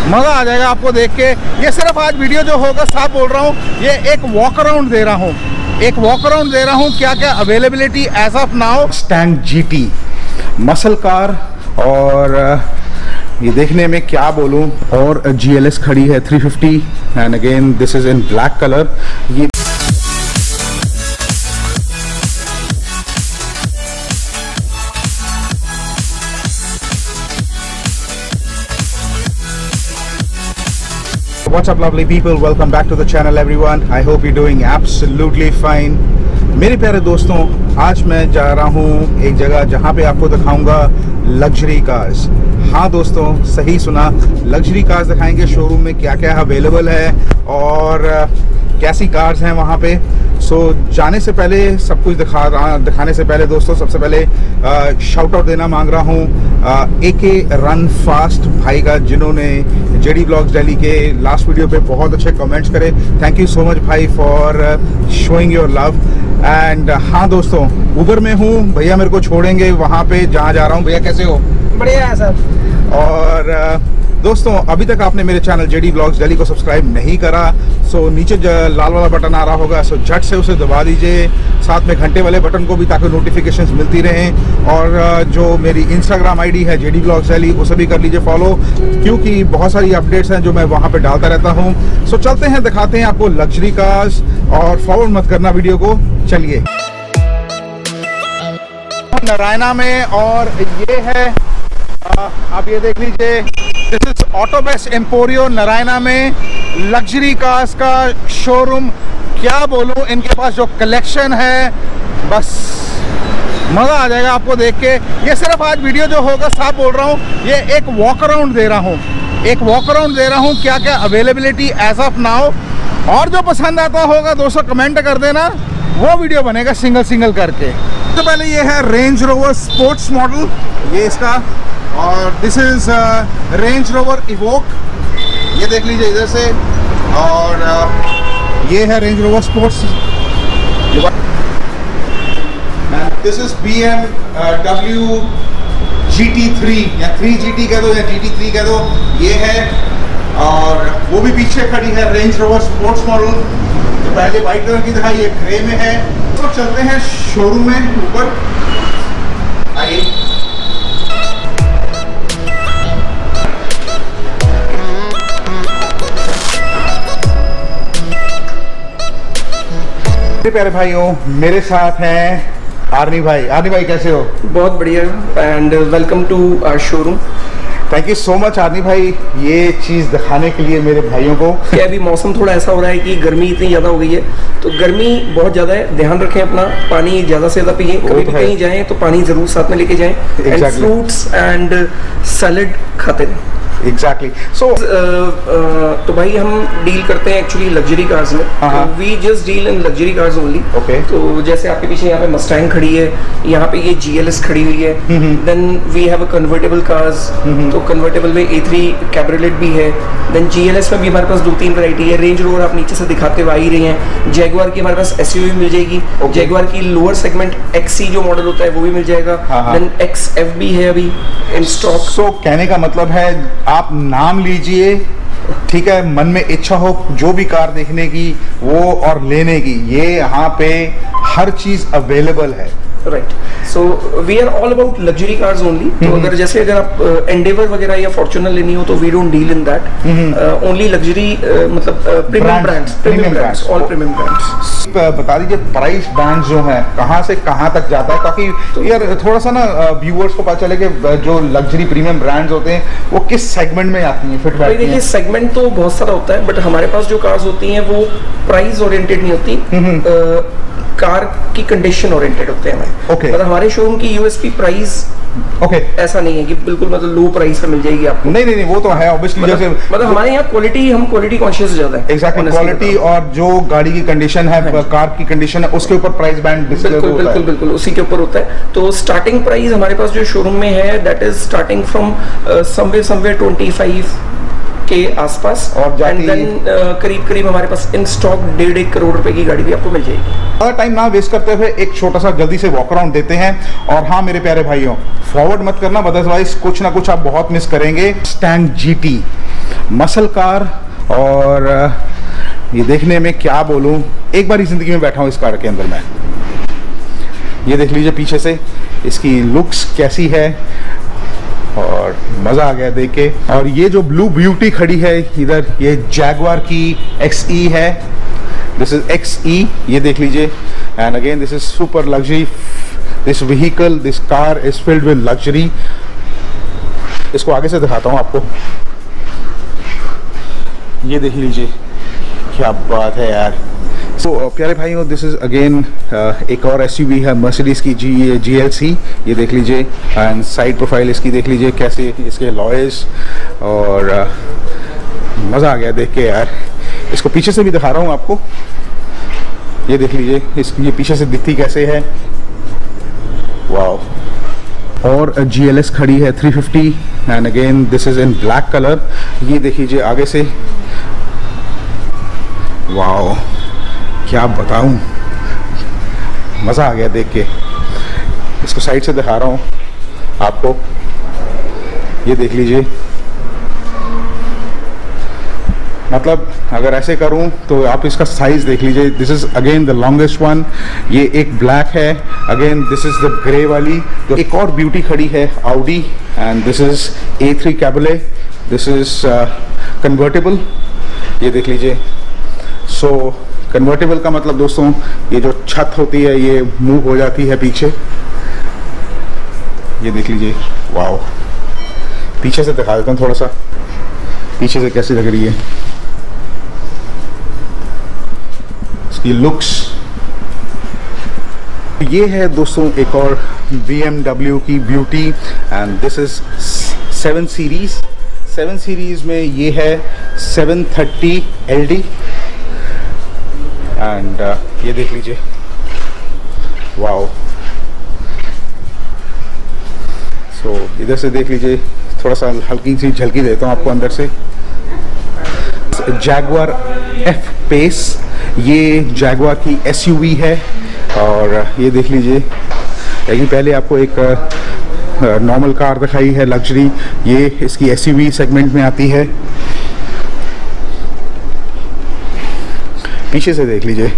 मज़ा आ जाएगा आपको देख के। ये सिर्फ आज वीडियो जो होगा, साफ बोल रहा हूँ, ये एक वॉक अराउंड दे रहा हूँ, क्या क्या availability as of now. Mustang GT muscle car, और ये देखने में क्या बोलूँ, और GLS खड़ी है 350 and again this is in black colour. ये What's up lovely people, welcome back to the channel everyone. I hope you're doing absolutely fine. मेरे प्यारे दोस्तों, आज मैं जा रहा हूँ एक जगह जहाँ पे आपको दिखाऊंगा लग्जरी कार्स। हाँ दोस्तों, सही सुना, लग्जरी कार्स दिखाएंगे। शोरूम में क्या क्या अवेलेबल है और कैसी कार्स हैं वहाँ पे। जाने से पहले सब कुछ दिखाने से पहले दोस्तों, सबसे पहले शाउट आउट देना मांग रहा हूँ AK रन फास्ट भाई का, जिन्होंने JD ब्लॉग्स दिल्ली के लास्ट वीडियो पे बहुत अच्छे कमेंट्स करे। थैंक यू सो मच भाई for showing your love. And हाँ दोस्तों, उबर में हूँ, भैया मेरे को छोड़ेंगे वहाँ पे जहाँ जा रहा हूँ। भैया कैसे हो? बढ़िया है सर। और दोस्तों, अभी तक आपने मेरे चैनल JD ब्लॉग्स दिल्ली को सब्सक्राइब नहीं करा, नीचे लाल वाला बटन आ रहा होगा, झट से उसे दबा दीजिए। साथ में घंटे वाले बटन को भी, ताकि नोटिफिकेशंस मिलती रहें। और जो मेरी इंस्टाग्राम ID है JD ब्लॉग्स दिल्ली, उसे भी कर लीजिए फॉलो, क्योंकि बहुत सारी अपडेट्स हैं जो मैं वहाँ पे डालता रहता हूँ। चलते हैं, दिखाते हैं आपको लग्जरी कार्स, और फॉरवर्ड मत करना वीडियो को। चलिए नारायणा में, और ये है आप ये देख लीजिए, this is auto best Emporio Naraina में, लग्जरी कार्स का शोरूम। क्या बोलूं, इनके पास जो कलेक्शन है, बस मज़ा आ जाएगा आपको देख के। ये सिर्फ आज वीडियो जो होगा, साफ बोल रहा हूँ, ये एक वॉक अराउंड दे रहा हूँ, क्या क्या अवेलेबिलिटी एज ऑफ नाउ। और जो पसंद आता होगा दोस्तों, कमेंट कर देना, वो वीडियो बनेगा सिंगल करके। तो पहले ये है रेंज रोवर स्पोर्ट्स मॉडल, ये इसका, और this is Range Rover Evoque, ये देख लीजिए इधर से। और ये है Range Rover sports. This is BMW GT3 या 3GT कह दो या GT3 कह दो, ये है। और वो भी पीछे खड़ी है रेंज रोवर स्पोर्ट्स मॉडल, तो पहले वाइट कलर की दिखाई, ये ग्रे में है। तो चलते हैं शोरूम में ऊपर, आइए। प्यारे भाइयों, मेरे साथ हैं आर्नी भाई। आर्नी भाई कैसे हो? बहुत बढ़िया, and welcome to our showroom. Thank you so much Arni भाई, ये चीज़ दिखाने के लिए मेरे भाइयों को। क्या अभी मौसम थोड़ा ऐसा हो रहा है कि गर्मी इतनी ज़्यादा हो गई है, तो गर्मी बहुत ज़्यादा है, ध्यान रखें अपना, पानी ज़्यादा से ज़्यादा पिए, कभी भी कहीं जाएं तो पानी ज़रूर साथ में लेके जाएं, एंड फ्रूट्स एंड सैलेड खाते रहें। एग्जैक्टली। तो भाई हम डील करते हैं एक्चुअली लग्जरी कार्स में, we just deal in luxury cars only. तो जैसे आपके पीछे यहाँ पे मस्टैंग खड़ी है, यहाँ पे ये GLS खड़ी हुई है, then we have a convertible cars, तो कन्वर्टेबल में A3 कैब्रियोलेट भी है, देन GLS में भी हमारे पास 2-3 वैरायटी है। रेंज रोवर आप नीचे से दिखाते हुए आ ही रही हैं, जैगुआर की हमारे पास SUV मिल जाएगी, जैगुआर की लोअर सेगमेंट XC जो मॉडल होता है वो भी मिल जाएगा, देन XF भी है अभी इन स्टॉक। सो कहने का मतलब है, आप नाम लीजिए, ठीक है, मन में इच्छा हो जो भी कार देखने की वो और लेने की, ये यहाँ पे हर चीज अवेलेबल है। Right, so we are all about luxury cars only. तो अगर आप एंडेवर वगैरह या फॉर्च्यूनर लेनी हो तो we don't deal in that, only luxury, मतलब premium brands, all premium brands. बता दीजिए प्राइस बैंड जो है कहाँ से कहाँ तक जाता है, ताकि तो यार थोड़ा सा ना व्यूअर्स को पता चले कि जो लग्जरी प्रीमियम ब्रांड्स होते हैं वो किस सेगमेंट में आती हैं, फिट बैठती हैं। देखिए सेगमेंट तो बहुत सारा होता है, बट हमारे पास जो कार्स होती हैं वो प्राइस ओरिएंटेड नहीं होती, कार की कंडीशन ओरिएंटेड होते हैं हमारे। मतलब हमारे शोरूम की USP प्राइस ऐसा नहीं है कि बिल्कुल मतलब लो प्राइस पे मिल जाएगी आपको। नहीं, वो तो है ऑब्वियसली। मतलब हमारे यहाँ क्वालिटी, हम क्वालिटी कॉन्शियस ज्यादा है। एग्जैक्टली, क्वालिटी और जो गाड़ी की कंडीशन है, कार की कंडीशन है, उसके ऊपर प्राइस बैंड बिल्कुल उसी के ऊपर होता है। तो स्टार्टिंग प्राइस हमारे पास जो शोरूम में है, that is starting from somewhere 25 के आसपास, और देन करीब हमारे पास इन स्टॉक 1.5 करोड़ रुपए की गाड़ी भी आपको मिल जाएगी। ज़्यादा टाइम ना वेस्ट करते हुए एक छोटा सा जल्दी से वॉक अराउंड देते हैं। और हाँ मेरे प्यारे भाइयों, फॉरवर्ड मत करना, अदरवाइज कुछ ना कुछ आप बहुत मिस करेंगे। मस्टैंग GT मसल कार, और ये देखने में क्या बोलूं, एक बार ही ज़िंदगी में बैठा हूँ इस कार के अंदर मैं। ये देख लीजिए पीछे से इसकी लुक्स कैसी है, और मज़ा आ गया देख के। और ये जो ब्लू ब्यूटी खड़ी है इधर, ये जैगवार की XE है, दिस इज XE, ये देख लीजिए। And again this is super luxury, this vehicle, this car is filled with luxury. इसको आगे से दिखाता हूँ आपको, ये देख लीजिए, क्या बात है यार। सो प्यारे भाइयों, दिस इज़ अगेन एक और SUV है मर्सिडीज़ की GLC, ये देख लीजिए। एंड साइड प्रोफाइल इसकी देख लीजिए कैसे, इसके लॉयर्स, और मज़ा आ गया देख के यार। इसको पीछे से भी दिखा रहा हूँ आपको, ये देख लीजिए इसकी ये पीछे से दिखती कैसे है, वाह। और GLS खड़ी है 350, and again this is in black colour, ये देख लीजिए आगे से, वाह क्या बताऊं, मज़ा आ गया देख के। इसको साइड से दिखा रहा हूँ आपको, ये देख लीजिए। मतलब अगर ऐसे करूं तो आप इसका साइज देख लीजिए, this is again the longest one. ये एक ब्लैक है, again this is the grey वाली। तो एक और ब्यूटी खड़ी है Audi, and this is A3 cabriolet, this is convertible, ये देख लीजिए। सो कन्वर्टेबल का मतलब दोस्तों, ये जो छत होती है ये मूव हो जाती है पीछे, ये देख लीजिए, वाओ। पीछे से दिखा देता हूँ थोड़ा सा, पीछे से कैसी लग रही है इसकी लुक्स। ये है दोस्तों एक और BMW की beauty, and this is 7 series. 7 series में ये है 730 LD, एंड ये देख लीजिए, वाओ। सो इधर से देख लीजिए, थोड़ा सा हल्की सी झलकी देता हूँ आपको अंदर से। जैगवार F पेस, ये जैगवार की SUV है, और ये देख लीजिए। लेकिन पहले आपको एक नॉर्मल कार दिखाई है लग्जरी, ये इसकी SUV सेगमेंट में आती है। पीछे से देख लीजिए,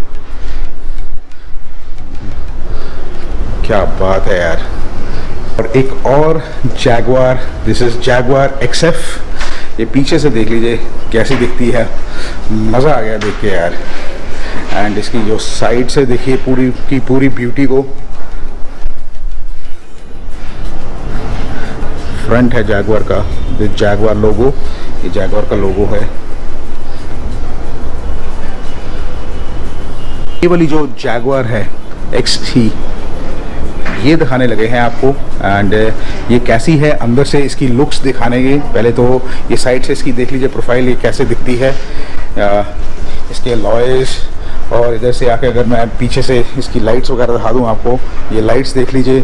क्या बात है यार। और एक और Jaguar, this is Jaguar XF, ये पीछे से देख लीजिए कैसी दिखती है, मज़ा आ गया देख के यार। एंड इसकी जो साइड से देखिए पूरी की पूरी ब्यूटी को, फ्रंट है जैगवार का, जैगवार लोगो, ये जैगवार का लोगो है। ये वाली जो जैगवार है XE, ये दिखाने लगे हैं आपको, एंड ये कैसी है अंदर से इसकी लुक्स दिखाने के। पहले तो ये साइड से इसकी देख लीजिए प्रोफाइल, ये कैसे दिखती है, इसके लॉयर्स। और इधर से आके अगर मैं पीछे से इसकी लाइट्स वगैरह दिखा दूँ आपको, ये लाइट्स देख लीजिए,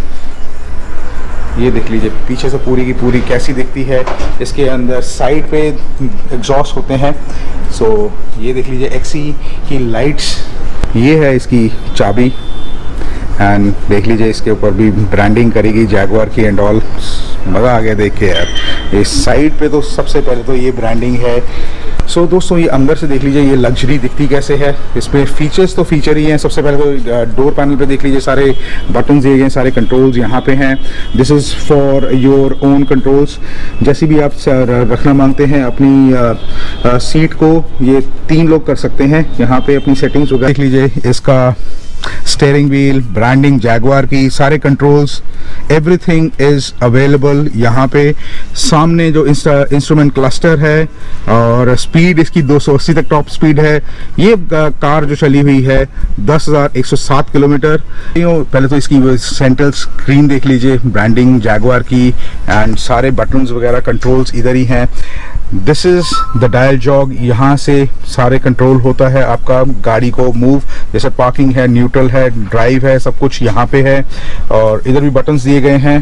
ये देख लीजिए पीछे से पूरी की पूरी कैसी दिखती है। इसके अंदर साइड पे एग्जॉस्ट होते हैं। सो ये देख लीजिए XE की लाइट्स, ये है इसकी चाबी, एंड देख लीजिए इसके ऊपर भी ब्रांडिंग करेगी जैगवार की एंड ऑल। मज़ा आ गया देख के यार। इस साइड पे तो सबसे पहले तो ये ब्रांडिंग है। सो दोस्तों, ये अंदर से देख लीजिए ये लग्जरी दिखती कैसे है। इसमें फीचर्स तो फीचर ही हैं। सबसे पहले तो डोर पैनल पे देख लीजिए सारे बटन्स दिए गए, सारे कंट्रोल्स यहाँ पे हैं। This is for your own controls. जैसे भी आप रखना मांगते हैं अपनी सीट को, ये 3 लोग कर सकते हैं। यहाँ पे अपनी सेटिंग्स वगैरह देख लीजिए, इसका स्टीयरिंग व्हील, ब्रांडिंग जैगवार की, सारे कंट्रोल्स, एवरीथिंग इज अवेलेबल यहाँ पे। सामने जो इंस्ट्रूमेंट क्लस्टर है और स्पीड इसकी 280 तक टॉप स्पीड है। ये कार जो चली हुई है 10,107 किलोमीटर। पहले तो इसकी सेंट्रल स्क्रीन देख लीजिए, ब्रांडिंग जैगवार की, एंड सारे बटन्स वगैरह कंट्रोल्स इधर ही हैं। This is the dial jog, यहाँ से सारे कंट्रोल होता है आपका गाड़ी को मूव, जैसे पार्किंग है, न्यूट्रल है, ड्राइव है, सब कुछ यहाँ पे है। और इधर भी बटन्स दिए गए हैं।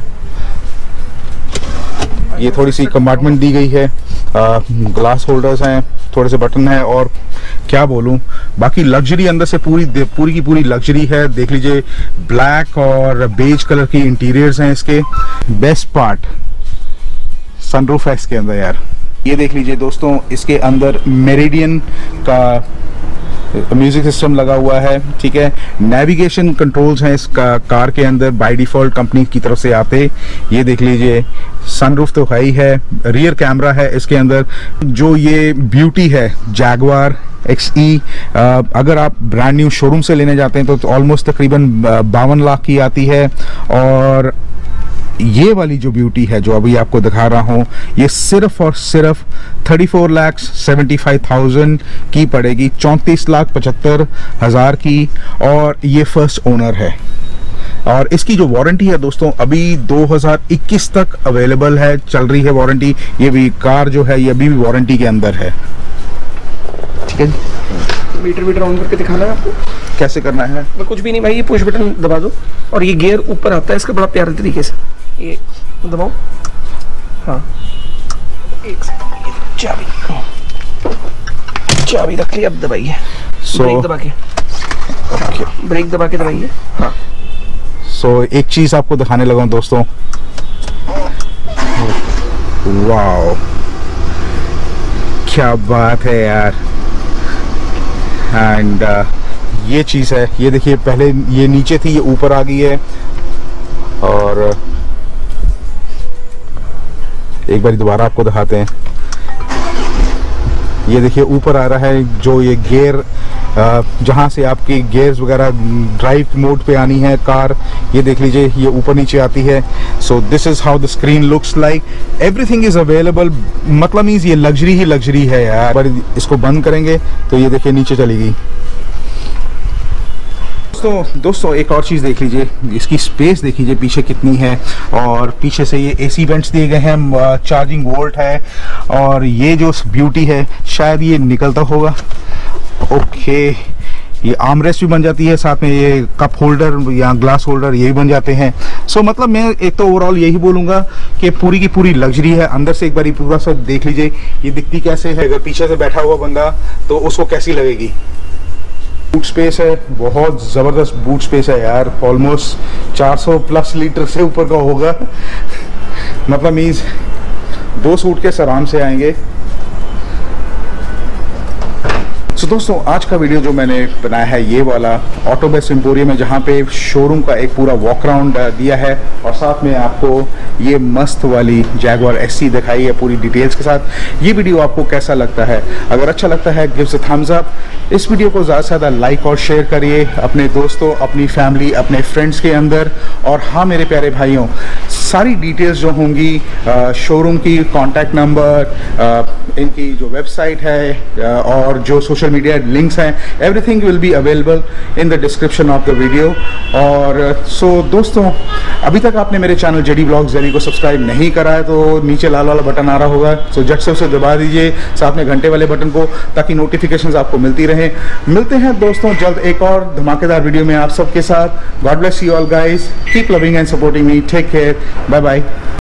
ये थोड़ी सी कंपार्टमेंट दी गई है, ग्लास होल्डर्स हैं, थोड़े से बटन है, और क्या बोलूं, बाकी लग्जरी अंदर से पूरी की पूरी लग्जरी है। देख लीजिए ब्लैक और बेज कलर की इंटीरियर्स हैं इसके। बेस्ट पार्ट सनरूफ है इसके अंदर यार। ये देख लीजिए दोस्तों, इसके अंदर मेरिडियन का म्यूजिक सिस्टम लगा हुआ है, ठीक है। नेविगेशन कंट्रोल्स हैं इस कार के अंदर बाय डिफॉल्ट कंपनी की तरफ से आते। ये देख लीजिए, सनरूफ तो है ही है, रियर कैमरा है इसके अंदर। जो ये ब्यूटी है जैगवार XE, अगर आप ब्रांड न्यू शोरूम से लेने जाते हैं तो ऑलमोस्ट तकरीबन 52 लाख की आती है। और ये वाली जो ब्यूटी है जो अभी आपको दिखा रहा हूँ, ये सिर्फ और सिर्फ 34,75,000 की पड़ेगी, 34,75,000 की। और ये फर्स्ट ओनर है। और इसकी जो वारंटी है दोस्तों, अभी 2021 तक अवेलेबल है, चल रही है वारंटी। ये भी कार जो है ये अभी भी वारंटी के अंदर है, ठीक है। मीटर ऑन करके दिखाना है आपको, कैसे करना है? कुछ भी नहीं भाई, ये पुश बटन दबा दो और ये गियर ऊपर आता है इसका बड़ा प्यारे तरीके से, ये दबाओ। हाँ, एक चाबी रख ली, अब दबाइए। ब्रेक दबा के दबाइए। हाँ। एक चीज आपको दिखाने लगा हूं दोस्तों, वाओ क्या बात है यार। एंड ये चीज है, ये देखिए, पहले ये नीचे थी, ये ऊपर आ गई है। और एक बार दोबारा आपको दिखाते हैं, ये देखिए ऊपर आ रहा है जो ये गियर, जहाँ से आपकी गियर्स वगैरह ड्राइव मोड पे आनी है कार, ये देख लीजिए ये ऊपर नीचे आती है। So this is how the screen looks like, everything is available. मतलब मीन्स ये लग्जरी ही लग्जरी है यार। पर इसको बंद करेंगे तो ये देखिए नीचे चली गई। दोस्तों एक और चीज़ देख लीजिए, इसकी स्पेस देख लीजिए पीछे कितनी है। और पीछे से ये AC वेंट्स दिए गए हैं, चार्जिंग वोल्ट है। और ये जो ब्यूटी है, शायद ये निकलता होगा। ओके, ये आर्मरेस्ट भी बन जाती है, साथ में ये कप होल्डर या ग्लास होल्डर ये भी बन जाते हैं। सो मतलब मैं एक तो ओवरऑल यही बोलूँगा कि पूरी की पूरी लग्जरी है। अंदर से एक बार पूरा सब देख लीजिए, ये दिखती कैसे है। अगर पीछे से बैठा हुआ बंदा तो उसको कैसी लगेगी। बूट स्पेस है, बहुत ज़बरदस्त बूट स्पेस है यार, ऑलमोस्ट 400 प्लस लीटर से ऊपर का होगा। मतलब मीन्स 2 सूटकेस आराम से आएंगे। सो दोस्तों आज का वीडियो जो मैंने बनाया है ये वाला ऑटोबेस्ट एम्पोरियम है, जहाँ पे शोरूम का एक पूरा वॉक अराउंड दिया है और साथ में आपको ये मस्त वाली जैगवार XE दिखाई है पूरी डिटेल्स के साथ। ये वीडियो आपको कैसा लगता है? अगर अच्छा लगता है गिव्स अ थम्स अप। इस वीडियो को ज़्यादा से ज़्यादा लाइक और शेयर करिए अपने दोस्तों, अपनी फैमिली, अपने फ्रेंड्स के अंदर। और हाँ मेरे प्यारे भाइयों, सारी डिटेल्स जो होंगी शोरूम की, कॉन्टैक्ट नंबर, इनकी जो वेबसाइट है और जो सोशल मीडिया लिंक्स हैं, everything will be available in the description of the video. और दोस्तों अभी तक आपने मेरे चैनल जेडी ब्लॉग्स जैनी को सब्सक्राइब नहीं करा है तो नीचे लाल वाला बटन आ रहा होगा, सो झट से उसे दबा दीजिए, साथ में घंटे वाले बटन को, ताकि नोटिफिकेशंस आपको मिलती रहे। मिलते हैं दोस्तों जल्द एक और धमाकेदार वीडियो में आप सबके साथ। God bless you all guys, keep loving and supporting me, take care, bye bye.